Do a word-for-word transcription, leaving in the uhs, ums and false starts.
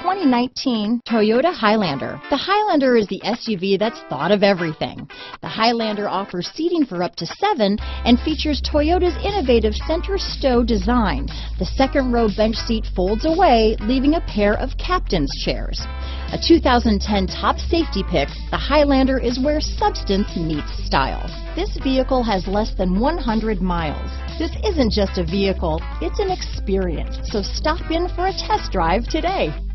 twenty nineteen Toyota Highlander. The Highlander is the S U V that's thought of everything. The Highlander offers seating for up to seven and features Toyota's innovative center stow design. The second row bench seat folds away, leaving a pair of captain's chairs. A two thousand ten top safety pick, the Highlander is where substance meets style. This vehicle has less than one hundred miles. This isn't just a vehicle, it's an experience. So stop in for a test drive today.